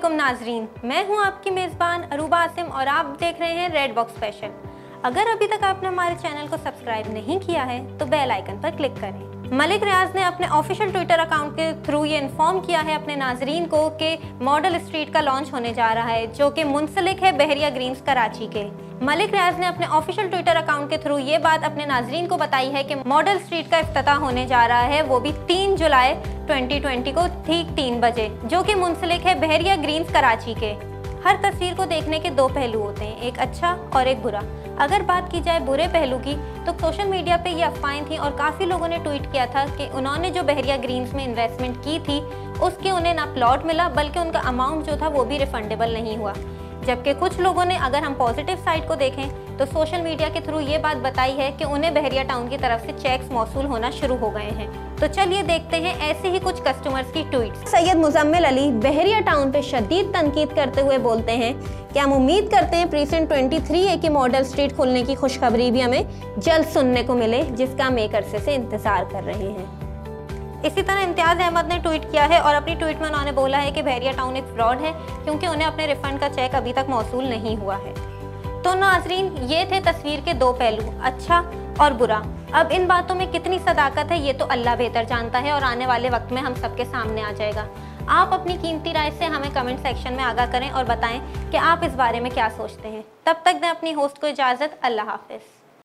अस्सलामुअलैकुम नाजरीन, मैं हूं आपकी मेज़बान अरूबा आसिम और आप देख रहे हैं रेड बॉक्स स्पेशल। अगर अभी तक आपने हमारे चैनल को सब्सक्राइब नहीं किया है तो बेल आइकन पर क्लिक करें। मलिक रियाज ने अपने ऑफिशियल ट्विटर अकाउंट के थ्रू ये इन्फॉर्म किया है अपने नाजरीन को कि मॉडल स्ट्रीट का लॉन्च होने जा रहा है, जो कि मुंसलिक है बहरिया ग्रीन्स कराची के। मलिक रियाज ने अपने ऑफिशियल ट्विटर अकाउंट के थ्रू ये बात अपने नाजरीन को बताई है कि मॉडल स्ट्रीट का इफ्तिताह होने जा रहा है, वो भी 3 जुलाई 2020 को ठीक 3 बजे, जो कि मुंसलिक है बहरिया ग्रीन्स कराची के। हर तस्वीर को देखने के दो पहलू होते हैं, एक अच्छा और एक बुरा। अगर बात की जाए बुरे पहलू की तो सोशल मीडिया पे ये अफवाहें थी और काफ़ी लोगों ने ट्वीट किया था कि उन्होंने जो बहरिया ग्रीन्स में इन्वेस्टमेंट की थी उसके उन्हें ना प्लॉट मिला बल्कि उनका अमाउंट जो था वो भी रिफंडेबल नहीं हुआ। जबकि कुछ लोगों ने, अगर हम पॉजिटिव साइड को देखें तो सोशल मीडिया के थ्रू ये बात बताई है कि उन्हें बहरिया टाउन की तरफ से चेक्स मौसूल होना शुरू हो गए हैं। तो चलिए देखते हैं ऐसे ही कुछ कस्टमर्स की ट्वीट्स। सैयद मुजम्मिल अली बहरिया टाउन पे शदीद तनकीद करते हुए बोलते हैं कि हम उम्मीद करते हैं प्रीसेंट 23A की मॉडल स्ट्रीट खुलने की खुशखबरी भी हमें जल्द सुनने को मिले, जिसका हम एक अरसे से इंतजार कर रहे हैं। इसी तरह इम्तियाज़ अहमद ने ट्वीट किया है और अपनी ट्वीट में उन्होंने बोला है कि बहरिया टाउन एक फ्रॉड है क्योंकि उन्हें अपने रिफंड का चेक अभी तक मौसूल नहीं हुआ है। तो नाजरीन, ये थे तस्वीर के दो पहलू, अच्छा और बुरा। अब इन बातों में कितनी सदाकत है ये तो अल्लाह बेहतर जानता है और आने वाले वक्त में हम सबके सामने आ जाएगा। आप अपनी कीमती राय से हमें कमेंट सेक्शन में आगाह करें और बताएं कि आप इस बारे में क्या सोचते हैं। तब तक दें अपनी होस्ट को इजाज़त। अल्लाह हाफिज़।